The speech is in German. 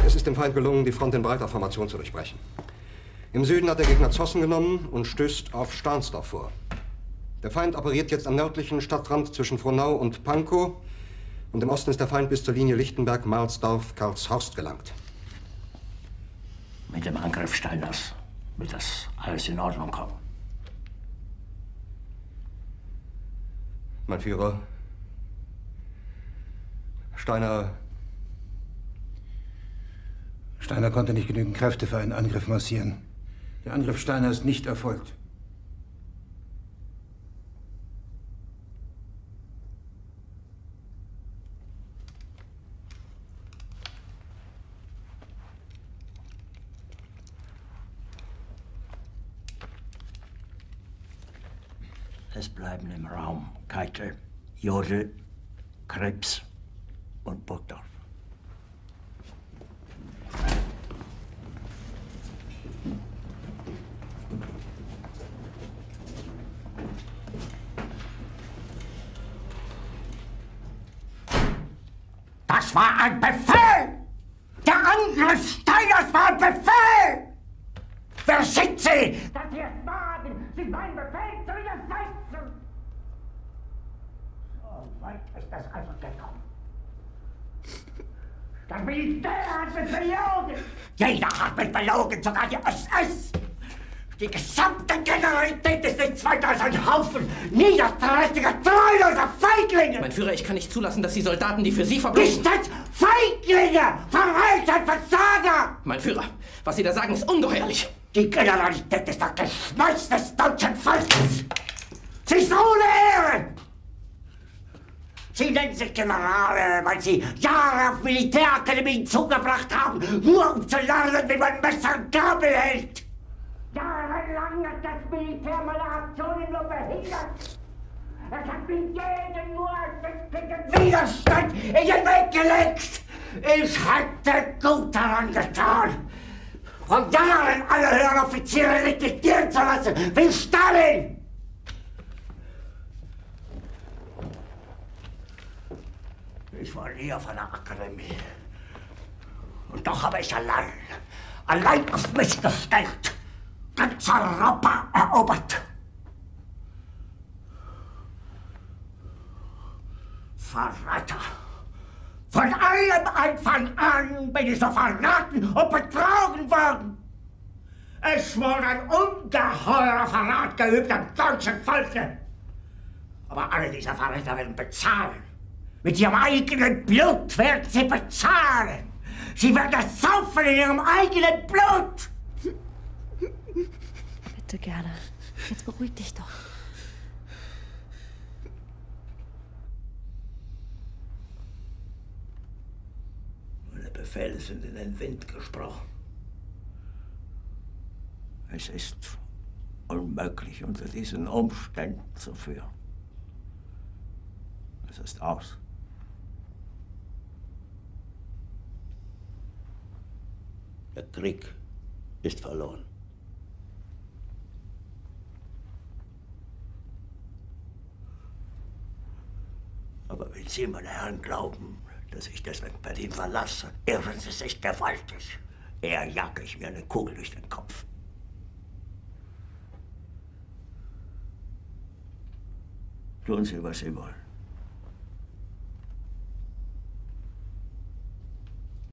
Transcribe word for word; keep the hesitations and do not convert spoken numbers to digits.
Es ist dem Feind gelungen, die Front in breiter Formation zu durchbrechen. Im Süden hat der Gegner Zossen genommen und stößt auf Stahnsdorf vor. Der Feind operiert jetzt am nördlichen Stadtrand zwischen Frohnau und Pankow. Und im Osten ist der Feind bis zur Linie Lichtenberg-Marsdorf-Karlshorst gelangt. Mit dem Angriff Steiners wird das alles in Ordnung kommen. Mein Führer, Steiner... Steiner konnte nicht genügend Kräfte für einen Angriff massieren. Der Angriff Steiner ist nicht erfolgt. Es bleiben im Raum Keitel, Jodl, Krebs und Burgdorf. Das war ein Befehl! Der Angriff Steiners war ein Befehl! Wer sind Sie, dass Sie es wagen, sich meinen Befehl zu widersetzen? So weit ist das also gekommen. Das Militär hat mich belogen! Jeder hat mich belogen, sogar die S S! Die gesamte Generalität ist nichts weiter als ein Haufen niederträchtiger, treuloser Feiglinge! Mein Führer, ich kann nicht zulassen, dass die Soldaten, die für Sie verbringen... Nicht als Feiglinge! Verräter, Versager! Mein Führer, was Sie da sagen, ist ungeheuerlich! Die Generalität ist das Geschmeiß des deutschen Volkes! Sie ist ohne Ehre! Sie nennen sich Generale, weil Sie Jahre auf Militärakademien zugebracht haben, nur um zu lernen, wie man Messer und Gabel hält! Jahrelang hat das Militär meine Aktionen nur behindert. Es hat mir jeden nur ersichtlichen Widerstand in den Weg gelegt. Ich hätte gut daran getan, von Jahren alle höheren Offiziere liquidieren zu lassen, wie Stalin. Ich war nie auf einer Akademie. Und doch habe ich allein, allein auf mich gestellt, ganz Europa erobert. Verräter! Von allem Anfang an bin ich so verraten und betrogen worden. Es wurde ein ungeheurer Verrat geübt am deutschen Volke. Aber alle diese Verräter werden bezahlen. Mit ihrem eigenen Blut werden sie bezahlen. Sie werden es saufen in ihrem eigenen Blut. Bitte gerne. Jetzt beruhig dich doch. Meine Befehle sind in den Wind gesprochen. Es ist unmöglich, unter diesen Umständen zu führen. Es ist aus. Der Krieg ist verloren. Aber wenn Sie, meine Herren, glauben, dass ich deswegen Berlin verlasse, irren Sie sich gewaltig. Eher jage ich mir eine Kugel durch den Kopf. Tun Sie, was Sie wollen.